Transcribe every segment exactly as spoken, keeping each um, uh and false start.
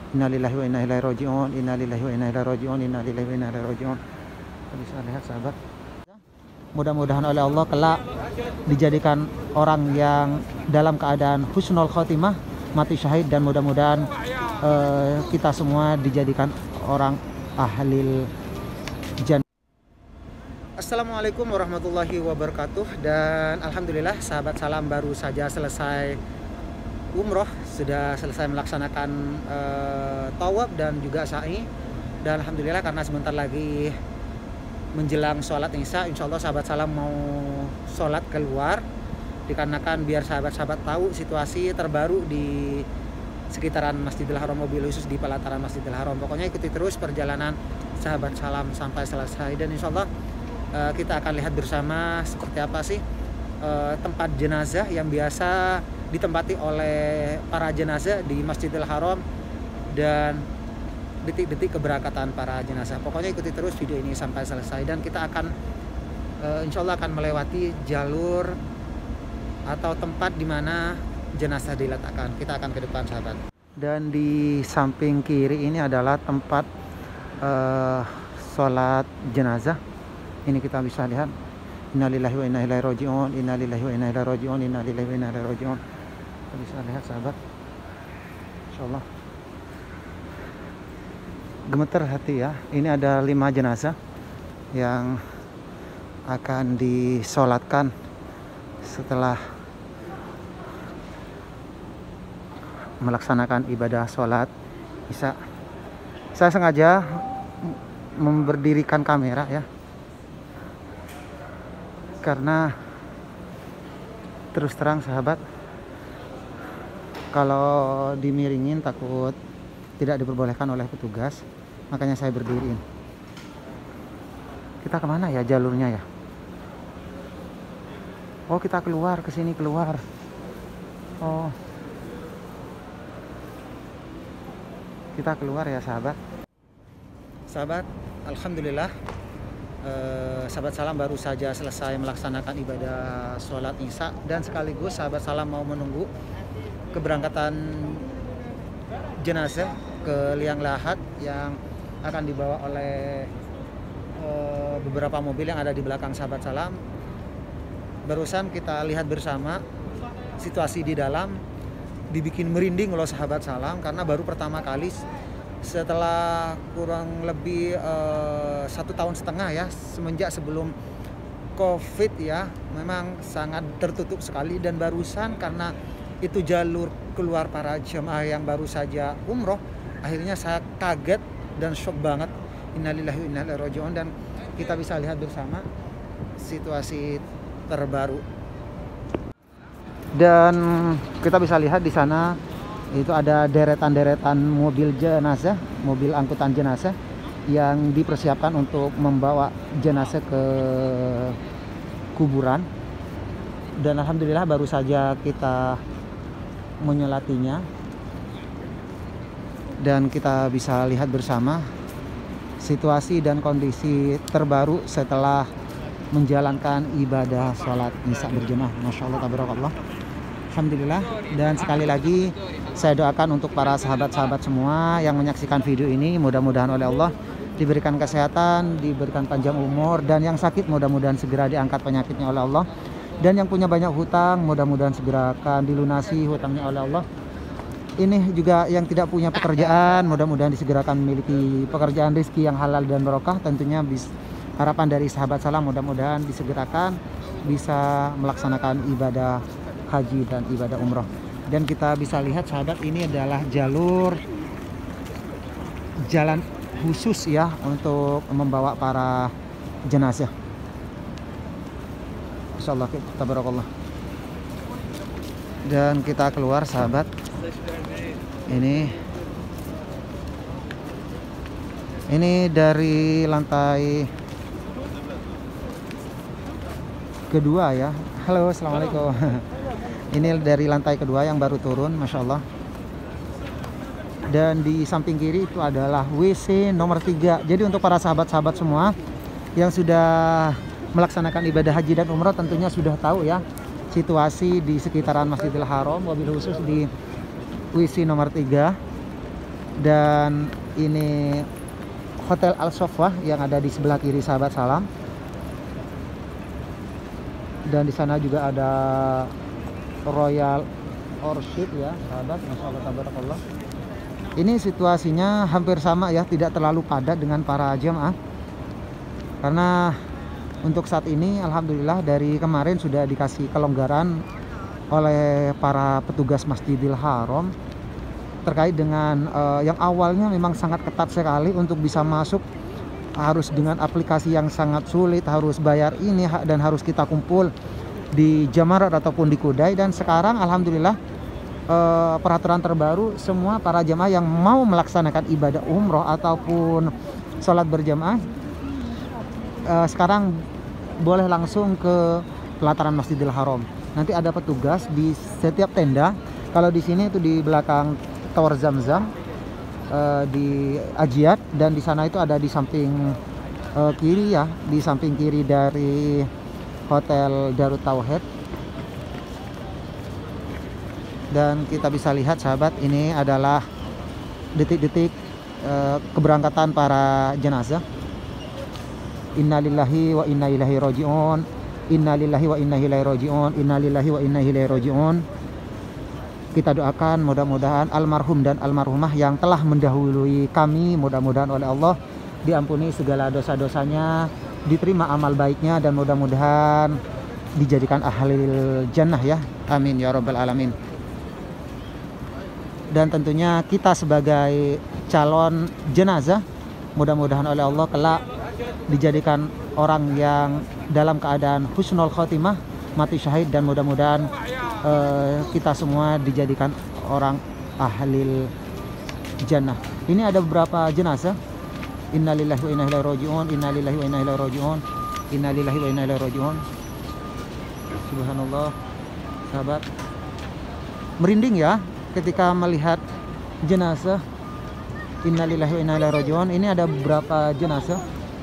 Innalillahi wa inna ilaihi raji'un. Innalillahi wa inna ilaihi raji'un. Innalillahi wa inna ilaihi raji'un. Bisa lihat sahabat. Mudah-mudahan oleh Allah kelak dijadikan orang yang dalam keadaan husnul khotimah, mati syahid, dan mudah-mudahan uh, kita semua dijadikan orang ahli jannah. Assalamualaikum warahmatullahi wabarakatuh. Dan alhamdulillah sahabat salam baru saja selesai umroh, sudah selesai melaksanakan uh, tawaf dan juga sa'i. Dan alhamdulillah karena sebentar lagi menjelang sholat isya, insya Allah sahabat salam mau sholat keluar, dikarenakan biar sahabat-sahabat tahu situasi terbaru di sekitaran Masjidil Haram, mobil khusus di pelataran Masjidil Haram. Pokoknya ikuti terus perjalanan sahabat salam sampai selesai, dan insya Allah uh, kita akan lihat bersama seperti apa sih uh, tempat jenazah yang biasa ditempati oleh para jenazah di Masjidil Haram dan detik-detik keberangkatan para jenazah. Pokoknya ikuti terus video ini sampai selesai, dan kita akan uh, insya Allah akan melewati jalur atau tempat di mana jenazah diletakkan. Kita akan ke depan sahabat. Dan di samping kiri ini adalah tempat uh, sholat jenazah. Ini kita bisa lihat. Innalillahi wa inna ilaihi raji'un. Innalillahi wa inna ilaihi raji'un. Innalillahi wa inna ilaihi raji'un. Kita bisa lihat sahabat. Insyaallah gemeter hati ya. Ini ada lima jenazah yang akan disolatkan setelah melaksanakan ibadah sholat isya. Saya sengaja memberdirikan kamera ya, karena terus terang sahabat, kalau dimiringin takut tidak diperbolehkan oleh petugas, makanya saya berdiriin. Kita kemana ya jalurnya ya? Oh, kita keluar, ke sini keluar. Oh, kita keluar ya sahabat. Sahabat, alhamdulillah eh, sahabat salam baru saja selesai melaksanakan ibadah sholat isya, dan sekaligus sahabat salam mau menunggu keberangkatan jenazah ke liang lahat yang akan dibawa oleh uh, beberapa mobil yang ada di belakang sahabat salam. Barusan kita lihat bersama situasi di dalam, dibikin merinding loh sahabat salam, karena baru pertama kali setelah kurang lebih uh, satu tahun setengah ya, semenjak sebelum COVID ya, memang sangat tertutup sekali. Dan barusan karena itu jalur keluar para jemaah yang baru saja umroh, akhirnya saya kaget dan shock banget. Innalillahi wa inna ilaihi raji'un. Dan kita bisa lihat bersama situasi terbaru, dan kita bisa lihat di sana itu ada deretan-deretan mobil jenazah, mobil angkutan jenazah yang dipersiapkan untuk membawa jenazah ke kuburan. Dan alhamdulillah baru saja kita menyolatinya, dan kita bisa lihat bersama situasi dan kondisi terbaru setelah menjalankan ibadah sholat isya berjamaah. Masya Allah, tabarakallah, alhamdulillah. Dan sekali lagi saya doakan untuk para sahabat-sahabat semua yang menyaksikan video ini, mudah-mudahan oleh Allah diberikan kesehatan, diberikan panjang umur, dan yang sakit mudah-mudahan segera diangkat penyakitnya oleh Allah. Dan yang punya banyak hutang, mudah-mudahan segera akan dilunasi hutangnya oleh Allah. Ini juga yang tidak punya pekerjaan, mudah-mudahan disegerakan memiliki pekerjaan rezeki yang halal dan barokah. Tentunya bis, harapan dari sahabat salam mudah-mudahan disegerakan bisa melaksanakan ibadah haji dan ibadah umroh. Dan kita bisa lihat sahabat, ini adalah jalur jalan khusus ya untuk membawa para jenazah. Insyaallah, tabarakallah. Dan kita keluar sahabat. Ini ini dari lantai kedua ya. Halo, assalamualaikum. Ini dari lantai kedua yang baru turun, masya Allah. Dan di samping kiri itu adalah W C nomor tiga. Jadi untuk para sahabat-sahabat semua yang sudah melaksanakan ibadah haji dan umroh tentunya sudah tahu ya situasi di sekitaran Masjidil Haram, wabil khusus di W C nomor tiga. Dan ini Hotel Al Sofwah yang ada di sebelah kiri sahabat salam. Dan di sana juga ada Royal Orchid ya sahabat, masya Allah tabarakallah. Ini situasinya hampir sama ya, tidak terlalu padat dengan para jemaah. Karena untuk saat ini alhamdulillah dari kemarin sudah dikasih kelonggaran oleh para petugas Masjidil Haram terkait dengan uh, yang awalnya memang sangat ketat sekali untuk bisa masuk, harus dengan aplikasi yang sangat sulit, harus bayar ini dan harus kita kumpul di Jamarat ataupun di Kudai. Dan sekarang alhamdulillah uh, peraturan terbaru, semua para jamaah yang mau melaksanakan ibadah umroh ataupun sholat berjamaah uh, sekarang boleh langsung ke pelataran Masjidil Haram. Nanti ada petugas di setiap tenda. Kalau di sini itu di belakang Tower Zamzam, uh, di Ajiat, dan di sana itu ada di samping uh, kiri ya, di samping kiri dari Hotel Darut Tauhid. Dan kita bisa lihat sahabat, ini adalah detik-detik uh, keberangkatan para jenazah. Innalillahi wa inna ilaihi raji'un. Innalillahi wa inna ilaihi raji'un. Innalillahi wa inna ilaihi raji'un. Kita doakan mudah-mudahan almarhum dan almarhumah yang telah mendahului kami, mudah-mudahan oleh Allah diampuni segala dosa-dosanya, diterima amal baiknya, dan mudah-mudahan dijadikan ahlil jannah ya. Amin ya rabbal alamin. Dan tentunya kita sebagai calon jenazah, mudah-mudahan oleh Allah kelak dijadikan orang yang dalam keadaan husnul khotimah, mati syahid, dan mudah-mudahan uh, kita semua dijadikan orang ahlil jannah. Ini ada beberapa jenazah. Innalillahi wa inna ilaihi raji'un. Innalillahi wa inna ilaihi raji'un. Innalillahi wa inna ilaihi raji'un. Subhanallah sahabat, merinding ya ketika melihat jenazah. Innalillahi wa inna ilaihi raji'un. Ini ada beberapa jenazah.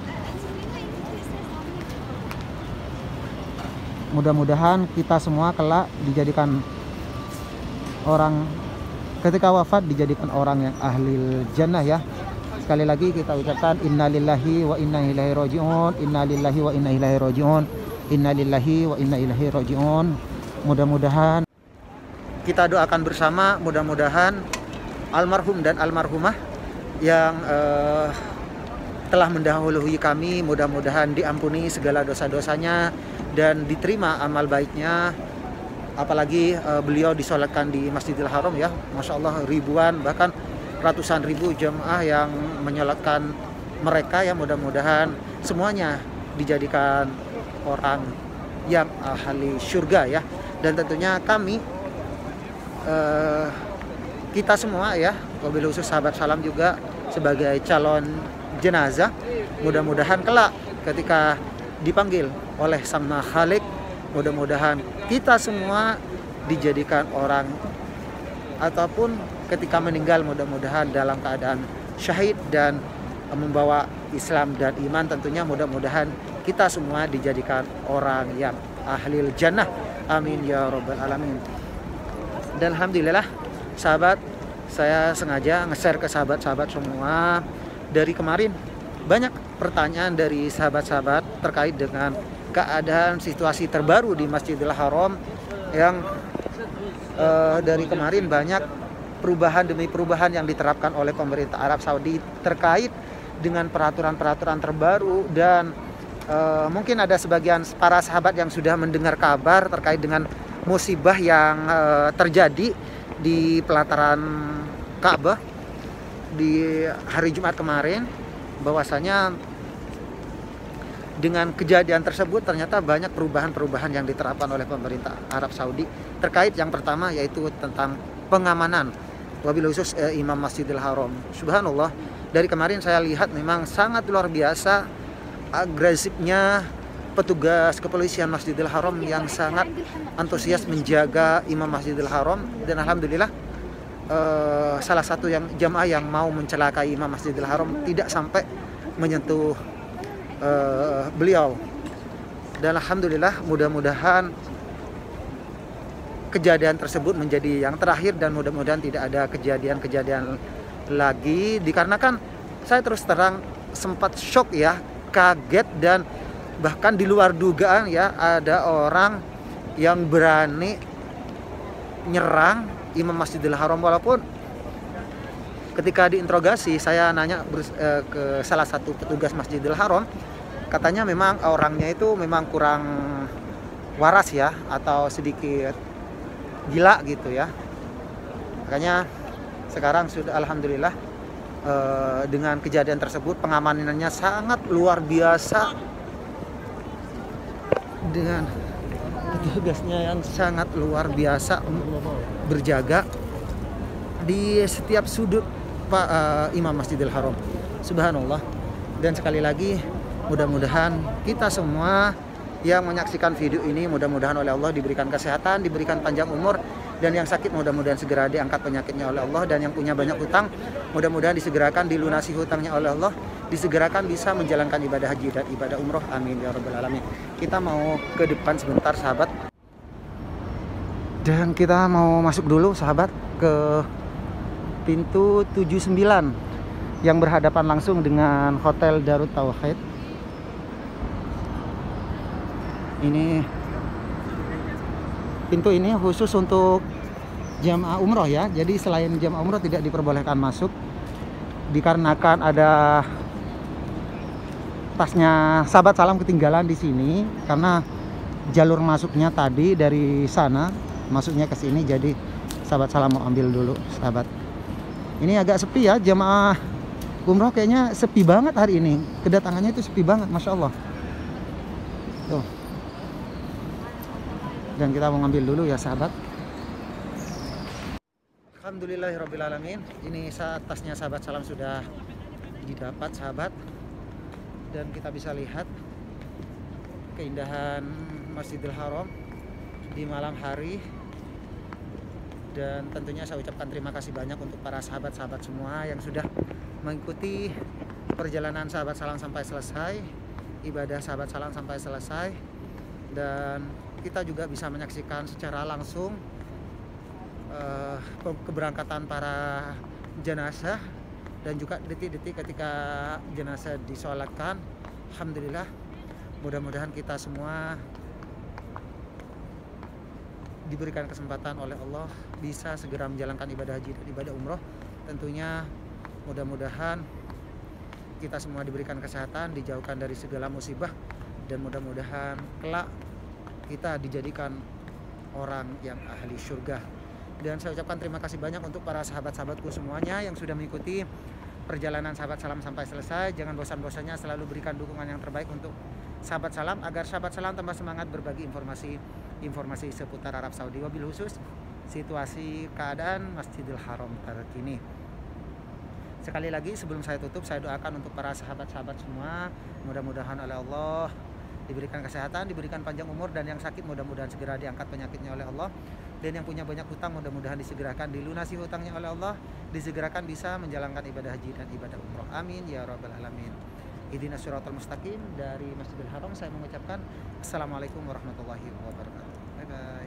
Mudah-mudahan kita semua kelak dijadikan orang, ketika wafat dijadikan orang yang ahli jannah ya. Sekali lagi kita ucapkan innalillahi wa inna ilaihi raji'un. Innalillahi wa inna ilaihi raji'un. Innalillahi wa inna ilaihi raji'un. Mudah-mudahan kita doakan bersama, mudah-mudahan almarhum dan almarhumah yang uh, telah mendahului kami, mudah-mudahan diampuni segala dosa-dosanya dan diterima amal baiknya. Apalagi uh, beliau disolatkan di Masjidil Haram ya, masya Allah, ribuan bahkan ratusan ribu jemaah yang menyolatkan mereka ya. Mudah-mudahan semuanya dijadikan orang yang ahli surga ya. Dan tentunya kami uh, kita semua ya, wabil khusus sahabat salam juga sebagai calon jenazah, mudah-mudahan kelak ketika dipanggil oleh Sang Maha Khalik, mudah-mudahan kita semua dijadikan orang, ataupun ketika meninggal mudah-mudahan dalam keadaan syahid dan membawa Islam dan iman. Tentunya mudah-mudahan kita semua dijadikan orang yang ahlil jannah. Amin ya rabbal alamin. Dan alhamdulillah sahabat, saya sengaja nge-share ke sahabat-sahabat semua. Dari kemarin banyak pertanyaan dari sahabat-sahabat terkait dengan keadaan situasi terbaru di Masjidil Haram, yang uh, dari kemarin banyak perubahan demi perubahan yang diterapkan oleh pemerintah Arab Saudi terkait dengan peraturan-peraturan terbaru. Dan uh, mungkin ada sebagian para sahabat yang sudah mendengar kabar terkait dengan musibah yang uh, terjadi di pelataran Ka'bah di hari Jumat kemarin, bahwasanya dengan kejadian tersebut ternyata banyak perubahan-perubahan yang diterapkan oleh pemerintah Arab Saudi terkait yang pertama yaitu tentang pengamanan, wabil khusus eh, Imam Masjidil Haram. Subhanallah, dari kemarin saya lihat memang sangat luar biasa agresifnya petugas kepolisian Masjidil Haram yang sangat antusias menjaga Imam Masjidil Haram. Dan alhamdulillah uh, salah satu yang jamaah yang mau mencelakai Imam Masjidil Haram tidak sampai menyentuh uh, beliau. Dan alhamdulillah, mudah-mudahan kejadian tersebut menjadi yang terakhir dan mudah-mudahan tidak ada kejadian-kejadian lagi, dikarenakan saya terus terang sempat shock ya, kaget dan bahkan di luar dugaan ya, ada orang yang berani nyerang Imam Masjidil Haram. Walaupun ketika diinterogasi saya nanya eh, ke salah satu petugas Masjidil Haram, katanya memang orangnya itu memang kurang waras ya, atau sedikit gila gitu ya. Makanya sekarang sudah alhamdulillah eh, dengan kejadian tersebut pengamanannya sangat luar biasa, dengan petugasnya yang sangat luar biasa berjaga di setiap sudut Pak uh, Imam Masjidil Haram. Subhanallah. Dan sekali lagi mudah-mudahan kita semua yang menyaksikan video ini mudah-mudahan oleh Allah diberikan kesehatan, diberikan panjang umur, dan yang sakit mudah-mudahan segera diangkat penyakitnya oleh Allah, dan yang punya banyak hutang mudah-mudahan disegerakan dilunasi hutangnya oleh Allah, disegerakan bisa menjalankan ibadah haji dan ibadah umroh. Amin ya rabbal alamin. Kita mau ke depan sebentar sahabat, dan kita mau masuk dulu sahabat ke pintu tujuh puluh sembilan yang berhadapan langsung dengan Hotel Darut Tauhid. Ini pintu ini khusus untuk jamaah umroh ya. Jadi selain jamaah umroh tidak diperbolehkan masuk, dikarenakan ada tasnya sahabat salam ketinggalan di sini karena jalur masuknya tadi dari sana masuknya ke sini. Jadi sahabat salam mau ambil dulu sahabat. Ini agak sepi ya, jamaah umroh kayaknya sepi banget hari ini. Kedatangannya itu sepi banget, masya Allah. Tuh. Dan kita mau ngambil dulu ya sahabat. Alhamdulillahirrabbilalamin. Ini saat tasnya sahabat salam sudah didapat sahabat, dan kita bisa lihat keindahan Masjidil Haram di malam hari. Dan tentunya saya ucapkan terima kasih banyak untuk para sahabat-sahabat semua yang sudah mengikuti perjalanan sahabat salam sampai selesai, ibadah sahabat salam sampai selesai, dan kita juga bisa menyaksikan secara langsung uh, keberangkatan para jenazah dan juga detik-detik ketika jenazah disolatkan. Alhamdulillah, mudah-mudahan kita semua diberikan kesempatan oleh Allah bisa segera menjalankan ibadah haji dan ibadah umroh. Tentunya mudah-mudahan kita semua diberikan kesehatan, dijauhkan dari segala musibah, dan mudah-mudahan kelak kita dijadikan orang yang ahli surga. Dan saya ucapkan terima kasih banyak untuk para sahabat-sahabatku semuanya yang sudah mengikuti perjalanan sahabat salam sampai selesai. Jangan bosan-bosannya selalu berikan dukungan yang terbaik untuk sahabat salam agar sahabat salam tambah semangat berbagi informasi informasi seputar Arab Saudi, wabil khusus situasi keadaan Masjidil Haram terkini. Sekali lagi sebelum saya tutup, saya doakan untuk para sahabat-sahabat semua, mudah-mudahan oleh Allah diberikan kesehatan, diberikan panjang umur, dan yang sakit mudah-mudahan segera diangkat penyakitnya oleh Allah, dan yang punya banyak hutang mudah-mudahan disegerakan dilunasi hutangnya oleh Allah, disegerakan bisa menjalankan ibadah haji dan ibadah umroh. Amin ya rabbal alamin. Ihdinas siratal mustaqim. Dari Masjidil Haram saya mengucapkan assalamualaikum warahmatullahi wabarakatuh. Bye bye.